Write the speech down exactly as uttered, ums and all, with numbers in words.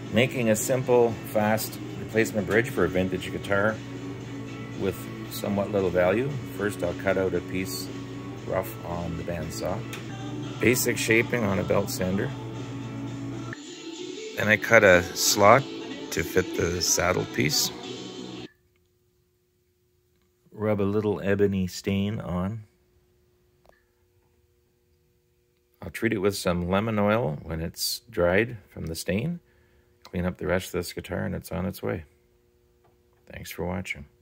Making a simple, fast replacement bridge for a vintage guitar with somewhat little value. First, I'll cut out a piece rough on the bandsaw. Basic shaping on a belt sander. Then I cut a slot to fit the saddle piece. Rub a little ebony stain on. I'll treat it with some lemon oil when it's dried from the stain. Clean up the rest of this guitar and it's on its way. Thanks for watching.